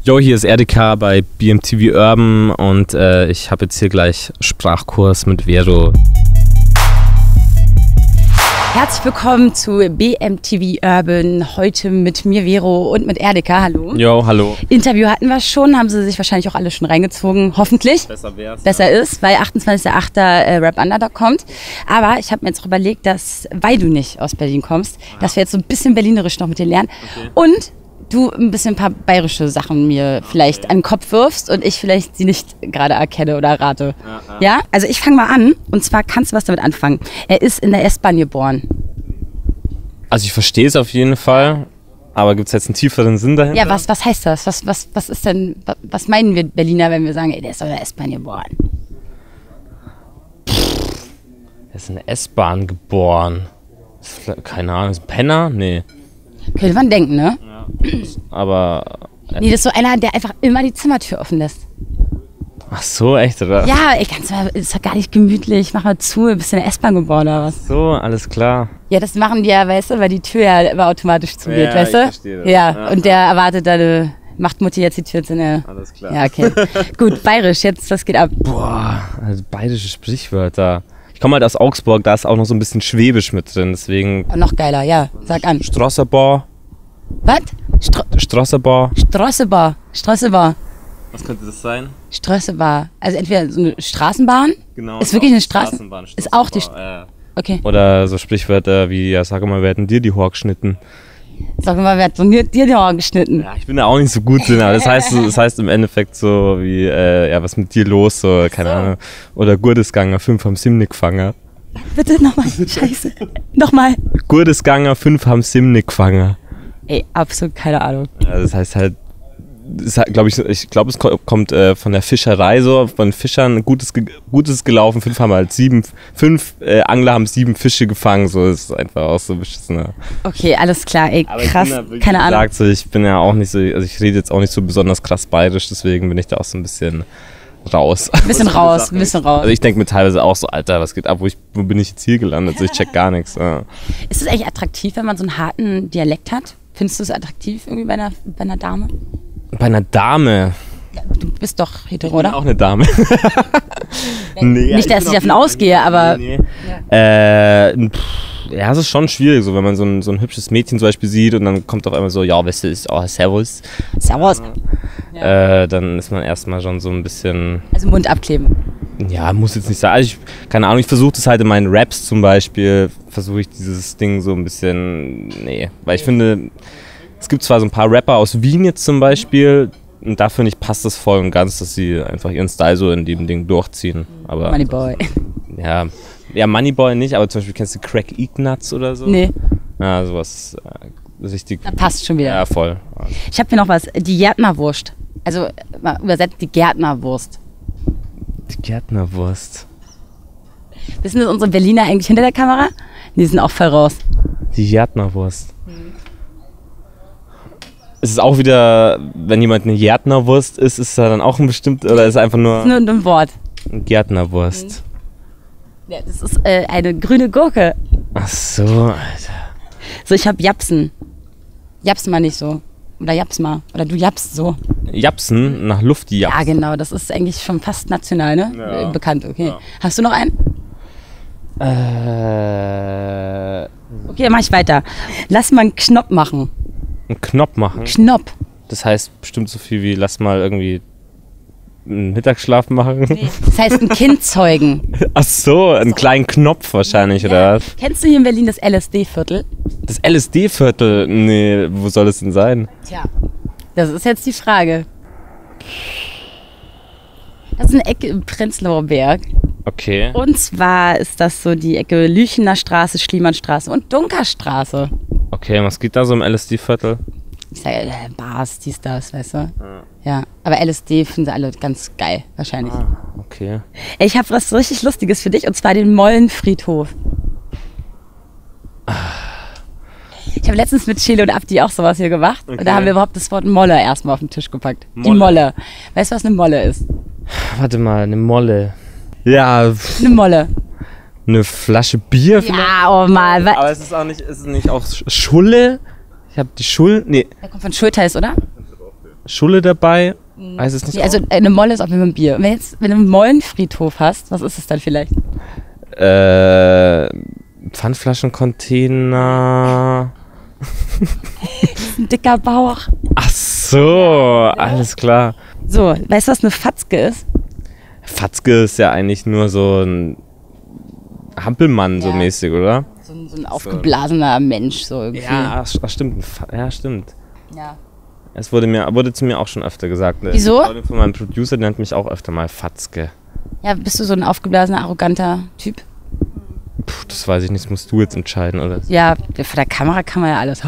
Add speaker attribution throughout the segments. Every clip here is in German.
Speaker 1: Jo, hier ist RDK bei BMTV Urban und ich habe jetzt hier gleich Sprachkurs mit Vero.
Speaker 2: Herzlich willkommen zu BMTV Urban, heute mit mir Vero und mit RDK, hallo.
Speaker 1: Jo, hallo.
Speaker 2: Interview hatten wir schon, haben sie sich wahrscheinlich auch alle schon reingezogen, hoffentlich. Besser ist, weil 28.08. Rap Underdog kommt. Aber ich habe mir jetzt auch überlegt, dass, weil du nicht aus Berlin kommst, dass wir jetzt so ein bisschen berlinerisch noch mit dir lernen und du ein bisschen ein paar bayerische Sachen mir vielleicht an den Kopf wirfst und ich vielleicht sie nicht gerade erkenne oder rate. Ja? Also ich fange mal an und zwar kannst du was damit anfangen. Er ist in der S-Bahn geboren.
Speaker 1: Also ich verstehe es auf jeden Fall, aber gibt es jetzt einen tieferen Sinn dahinter?
Speaker 2: Ja, was heißt das? Was ist denn, was meinen wir Berliner, wenn wir sagen, ey, der ist in der S-Bahn geboren?
Speaker 1: Er ist in der S-Bahn geboren. Keine Ahnung, ist ein Penner? Nee.
Speaker 2: Könnte man denken, ne?
Speaker 1: Ja. Aber...
Speaker 2: Nee, das ist so einer, der einfach immer die Zimmertür offen lässt.
Speaker 1: Ach so, echt, oder?
Speaker 2: Ja, ey, ist doch gar nicht gemütlich. Mach mal zu, bist du in der S-Bahn geboren oder was?
Speaker 1: So, alles klar.
Speaker 2: Ja, das machen die ja, weißt du, weil die Tür ja immer automatisch zugeht,
Speaker 1: ja,
Speaker 2: weißt du?
Speaker 1: Ich verstehe das.
Speaker 2: Ja, und der erwartet dann, macht Mutti jetzt die Tür zu.
Speaker 1: Alles klar.
Speaker 2: Ja, okay. Gut, bayerisch, jetzt, was geht ab?
Speaker 1: Boah, also bayerische Sprichwörter. Ich komme halt aus Augsburg, da ist auch noch so ein bisschen Schwäbisch mit drin, deswegen...
Speaker 2: Oh, noch geiler, ja, sag an.
Speaker 1: Strasserbau.
Speaker 2: Was?
Speaker 1: Strasserbau.
Speaker 2: Straßebar.
Speaker 1: Was könnte das sein?
Speaker 2: Straßebar. Also entweder so eine Straßenbahn.
Speaker 1: Genau.
Speaker 2: Ist wirklich eine Straßenbahn. Ist auch die... Okay.
Speaker 1: Oder so Sprichwörter wie, ja, sag mal, wer hat denn dir die Haare geschnitten?
Speaker 2: Sag mal, wer hat dir die Haare geschnitten?
Speaker 1: Ja, ich bin da auch nicht so gut drin, aber das heißt im Endeffekt so wie, ja, was mit dir los, so, keine Ahnung. Oder Gurdesganger, 5 haben Simnik gefangen.
Speaker 2: Bitte nochmal, scheiße. Nochmal.
Speaker 1: Gurdesganger, 5 haben Simnik gefangen.
Speaker 2: Ey, absolut keine Ahnung.
Speaker 1: Ja, das heißt halt, ich glaube, es kommt von der Fischerei so, von Fischern, Gutes gelaufen, 5 haben halt 5 Angler haben 7 Fische gefangen, so ist einfach auch so beschissen.
Speaker 2: Okay, alles klar, ey,
Speaker 1: aber
Speaker 2: krass, keine Ahnung.
Speaker 1: So, ich bin ja auch nicht so, also ich rede jetzt auch nicht so besonders krass bayerisch, deswegen bin ich da auch so ein bisschen raus.
Speaker 2: Ein bisschen raus.
Speaker 1: Also ich denke mir teilweise auch so, Alter, was geht ab, wo bin ich jetzt hier gelandet, so, ich check gar nichts. Ja.
Speaker 2: Ist es eigentlich attraktiv, wenn man so einen harten Dialekt hat? Findest du es attraktiv irgendwie bei einer Dame?
Speaker 1: Bei einer Dame?
Speaker 2: Ja, du bist doch hetero, oder?
Speaker 1: Ich bin auch eine Dame.
Speaker 2: Nee, nicht, dass ich davon ausgehe, aber...
Speaker 1: Nee. Ja, es ist schon schwierig, so wenn man so ein hübsches Mädchen zum Beispiel sieht und dann kommt auf einmal so, ja, weißt du, ist auch Servus.
Speaker 2: Servus.
Speaker 1: Dann ist man erstmal schon so ein bisschen...
Speaker 2: Also Mund abkleben.
Speaker 1: Ja, muss jetzt nicht sein. Also keine Ahnung, ich versuche das halt in meinen Raps zum Beispiel, versuche ich dieses Ding so ein bisschen... Nee, weil ich finde... Es gibt zwar so ein paar Rapper aus Wien jetzt zum Beispiel und da finde ich, passt das voll und ganz, dass sie einfach ihren Style so in dem Ding durchziehen. Aber,
Speaker 2: Moneyboy.
Speaker 1: Ja, Moneyboy nicht, aber zum Beispiel kennst du Craig Ignatz oder so?
Speaker 2: Nee.
Speaker 1: Ja, sowas richtig...
Speaker 2: Da passt schon wieder.
Speaker 1: Ja, voll.
Speaker 2: Ich habe hier noch was, die Gärtnerwurst. Also mal übersetzt, die Gärtnerwurst.
Speaker 1: Die Gärtnerwurst.
Speaker 2: Wissen das unsere Berliner eigentlich hinter der Kamera? Die sind auch voll raus.
Speaker 1: Die Gärtnerwurst. Ist es auch wieder, wenn jemand eine Gärtnerwurst ist, ist da dann auch ein bestimmt, oder ist es einfach nur...
Speaker 2: Das ist nur ein Wort.
Speaker 1: Eine Gärtnerwurst.
Speaker 2: Ja, das ist eine grüne Gurke.
Speaker 1: Ach so, Alter.
Speaker 2: So, ich hab Japsen. Japs mal nicht so. Oder japs mal. Oder du japst so.
Speaker 1: Japsen, nach Luft japsen.
Speaker 2: Ja, genau. Das ist eigentlich schon fast national, ne?
Speaker 1: Ja.
Speaker 2: Bekannt, okay.
Speaker 1: Ja.
Speaker 2: Hast du noch einen? Okay, dann mach ich weiter. Lass mal einen Knopp machen.
Speaker 1: Einen Knopp machen?
Speaker 2: Knopp.
Speaker 1: Das heißt bestimmt so viel wie, lass mal irgendwie einen Mittagsschlaf machen.
Speaker 2: Nee, das heißt ein Kind zeugen.
Speaker 1: Ach so, einen kleinen Knopf wahrscheinlich, oder was?
Speaker 2: Kennst du hier in Berlin das LSD-Viertel?
Speaker 1: Das LSD-Viertel? Nee, wo soll es denn sein?
Speaker 2: Tja, das ist jetzt die Frage. Das ist eine Ecke im Prenzlauer Berg.
Speaker 1: Okay.
Speaker 2: Und zwar ist das so die Ecke Lüchener Straße, Schliemannstraße und Dunkerstraße.
Speaker 1: Okay, was geht da so im LSD-Viertel?
Speaker 2: Ich sage, Bars, dies, das, weißt du? Ja, aber LSD finden sie alle ganz geil, wahrscheinlich.
Speaker 1: Okay.
Speaker 2: Ey, ich habe was richtig Lustiges für dich, und zwar den Mollenfriedhof. Ich habe letztens mit Chile und Abdi auch sowas hier gemacht. Okay. Und da haben wir überhaupt das Wort Molle erstmal auf den Tisch gepackt. Molle. Die Molle. Weißt du, was eine Molle ist?
Speaker 1: Warte mal, eine Molle. Ja.
Speaker 2: Eine Molle.
Speaker 1: Eine Flasche Bier vielleicht?
Speaker 2: Ja, oh mal.
Speaker 1: Aber ist es nicht auch Schulle? Ich habe die Schul... Nee.
Speaker 2: Der kommt von Schultheiß, oder?
Speaker 1: Schulle dabei. Weiß es nicht.
Speaker 2: Nee, also eine Molle ist auch immer ein Bier. Und wenn du einen Mollenfriedhof hast, was ist es dann vielleicht?
Speaker 1: Pfandflaschencontainer.
Speaker 2: Ein dicker Bauch.
Speaker 1: Ach so, alles klar.
Speaker 2: So, weißt du, was eine Fatzke ist?
Speaker 1: Fatzke ist ja eigentlich nur so ein Hampelmann so mäßig, oder?
Speaker 2: So ein aufgeblasener Mensch so irgendwie.
Speaker 1: Ja, stimmt. Ja, stimmt.
Speaker 2: Ja.
Speaker 1: Es wurde zu mir auch schon öfter gesagt.
Speaker 2: Wieso?
Speaker 1: Die von meinem Producer nennt mich auch öfter mal Fatzke.
Speaker 2: Ja, bist du so ein aufgeblasener, arroganter Typ?
Speaker 1: Puh, das weiß ich nicht, das musst du jetzt entscheiden, oder?
Speaker 2: Ja, vor der Kamera kann man ja alles.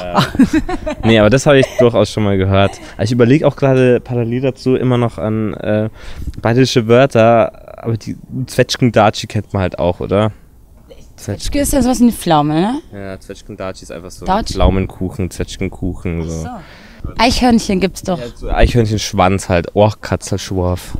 Speaker 1: Nee, aber das habe ich durchaus schon mal gehört. Ich überlege auch gerade parallel dazu immer noch an bayerische Wörter, aber die Zwetschgendatschi kennt man halt auch, oder?
Speaker 2: Zwetschge ist ja sowas wie eine Pflaume, ne?
Speaker 1: Ja, Zwetschgendatschi ist einfach so
Speaker 2: Datschi?
Speaker 1: Pflaumenkuchen, Zwetschgenkuchen. So.
Speaker 2: Eichhörnchen gibt's doch.
Speaker 1: Ja, so Eichhörnchenschwanz halt, Orchkatzelschworf.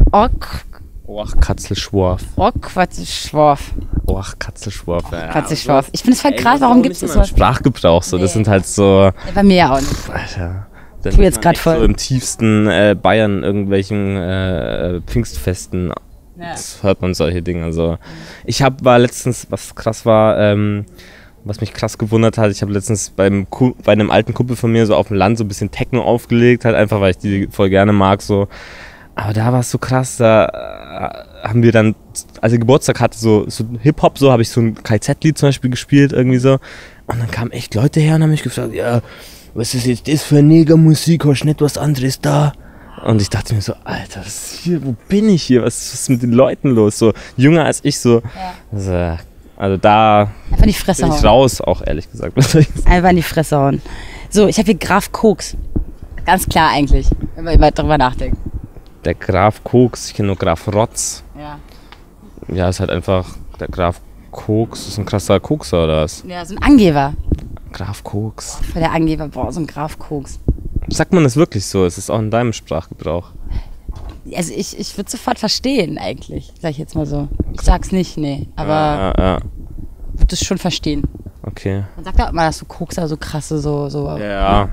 Speaker 1: Orchkatzelschworf.
Speaker 2: Orchkatzelschworf.
Speaker 1: Orchkatzelschworf.
Speaker 2: Katzelschworf. Ich finde es voll krass, warum gibt es das so?
Speaker 1: Sprachgebrauch so, das
Speaker 2: Nee.
Speaker 1: sind halt so...
Speaker 2: Ja, bei mir ja auch nicht.
Speaker 1: Alter.
Speaker 2: Tu jetzt grad voll.
Speaker 1: So im tiefsten Bayern irgendwelchen Pfingstfesten. Das hört man solche Dinge. So. War letztens, was krass war, was mich krass gewundert hat, ich habe letztens bei einem alten Kumpel von mir so auf dem Land so ein bisschen Techno aufgelegt, halt einfach, weil ich die voll gerne mag. So. Aber da war es so krass, da haben wir dann, als er Geburtstag hatte, so Hip-Hop, so habe ich so ein KZ-Lied zum Beispiel gespielt, irgendwie so. Und dann kamen echt Leute her und haben mich gefragt, ja, was ist jetzt das für Negermusik, hast du nicht was anderes da? Und ich dachte mir so, Alter, was ist hier, wo bin ich hier? Was ist mit den Leuten los? So jünger als ich, so. Ja. Also da
Speaker 2: Einfach in die Fresse
Speaker 1: bin ich
Speaker 2: hauen.
Speaker 1: raus, auch ehrlich gesagt.
Speaker 2: Einfach in die Fresse hauen. So, ich habe hier Graf Koks. Ganz klar eigentlich, wenn man drüber nachdenkt.
Speaker 1: Der Graf Koks, ich kenne nur Graf Rotz.
Speaker 2: Ja.
Speaker 1: Ja, ist halt einfach, der Graf Koks, ist ein krasser Kokser oder was?
Speaker 2: Ja, so ein Angeber.
Speaker 1: Graf Koks.
Speaker 2: Voll der Angeber, boah, so ein Graf Koks.
Speaker 1: Sagt man das wirklich so? Ist es auch in deinem Sprachgebrauch?
Speaker 2: Also ich würde sofort verstehen eigentlich, sag ich jetzt mal so. Ich sag's nicht, nee, aber
Speaker 1: Ja.
Speaker 2: würde es schon verstehen.
Speaker 1: Okay.
Speaker 2: Man sagt auch immer, dass so Kokser so krasse, so
Speaker 1: Ja.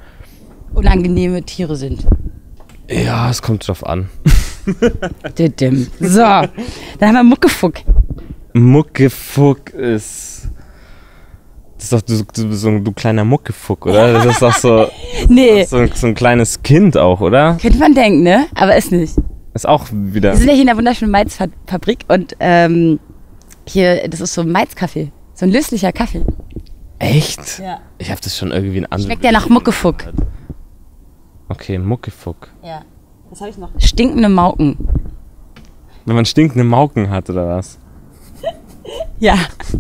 Speaker 2: unangenehme Tiere sind.
Speaker 1: Ja, es kommt drauf an.
Speaker 2: Didim. So, dann haben wir Muckefuck.
Speaker 1: Muckefuck ist... Das ist doch du kleiner Muckefuck, oder? Das ist doch so,
Speaker 2: Nee,
Speaker 1: so ein kleines Kind auch, oder?
Speaker 2: könnte man denken, ne? Aber ist nicht.
Speaker 1: Ist auch wieder...
Speaker 2: Wir sind ja hier in der wunderschönen Maizfabrik und hier, das ist so ein Maizkaffee. So ein löslicher Kaffee.
Speaker 1: Echt?
Speaker 2: Ja.
Speaker 1: Ich habe das schon irgendwie in anderen...
Speaker 2: Schmeckt ja nach Muckefuck.
Speaker 1: Okay, Muckefuck.
Speaker 2: Ja. Was habe ich noch? Stinkende Mauken.
Speaker 1: Wenn man stinkende Mauken hat, oder was?
Speaker 2: Ja.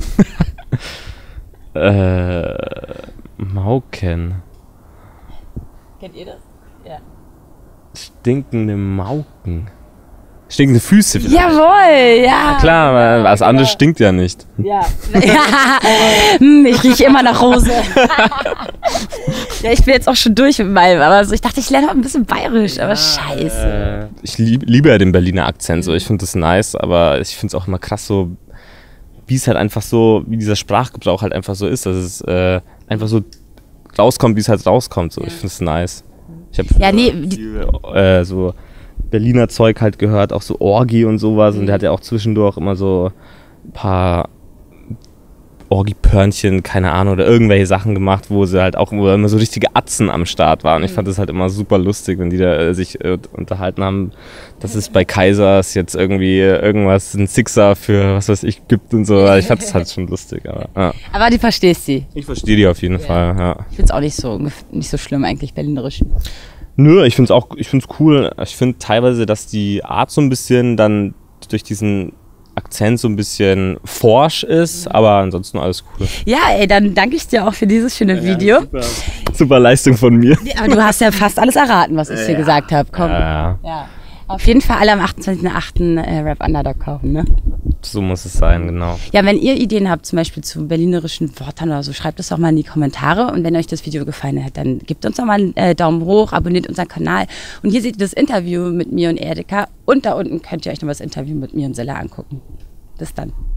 Speaker 1: Mauken.
Speaker 2: Kennt ihr das? Ja.
Speaker 1: Stinkende Mauken. Stinkende Füße vielleicht.
Speaker 2: Jawohl, ja.
Speaker 1: Klar, weil was anderes stinkt ja nicht.
Speaker 2: Ja. Ich rieche immer nach Rose. Ja, ich bin jetzt auch schon durch mit meinem, aber so, ich dachte, ich lerne auch ein bisschen bayerisch, aber scheiße.
Speaker 1: Ich liebe ja den Berliner Akzent, so. Ich finde das nice, aber ich finde es auch immer krass, so wie es halt einfach so, wie dieser Sprachgebrauch halt einfach so ist, dass es einfach so rauskommt, wie es halt rauskommt. So. Ich finde es nice. Ich habe viel so Berliner Zeug halt gehört, auch so Orgi und sowas. Und der hat ja auch zwischendurch immer so ein paar Orgi-Pörnchen, keine Ahnung, oder irgendwelche Sachen gemacht, wo immer so richtige Atzen am Start waren. Ich fand das halt immer super lustig, wenn die da sich unterhalten haben, dass es bei Kaisers jetzt irgendwie irgendwas, ein Sixer für was weiß ich gibt und so. Ich fand das halt schon lustig. Aber, ja.
Speaker 2: Aber du verstehst sie.
Speaker 1: Ich verstehe die auf jeden Fall, ja.
Speaker 2: Ich finde es auch nicht so schlimm eigentlich, berlinerisch.
Speaker 1: Nö, ich finde es cool. Ich finde teilweise, dass die Art so ein bisschen dann durch diesen Akzent so ein bisschen forsch ist, aber ansonsten alles cool.
Speaker 2: Ja, ey, dann danke ich dir auch für dieses schöne Video.
Speaker 1: Super Leistung von mir.
Speaker 2: Aber du hast ja fast alles erraten, was ich dir gesagt habe. Komm.
Speaker 1: Ja.
Speaker 2: Auf jeden Fall alle am 28.08. Rap Underdog kaufen, ne?
Speaker 1: So muss es sein, genau.
Speaker 2: Ja, wenn ihr Ideen habt, zum Beispiel zu berlinerischen Wörtern oder so, schreibt es doch mal in die Kommentare. Und wenn euch das Video gefallen hat, dann gebt uns doch mal einen Daumen hoch, abonniert unseren Kanal. Und hier seht ihr das Interview mit mir und Erdeka. Und da unten könnt ihr euch noch das Interview mit mir und Silla angucken. Bis dann.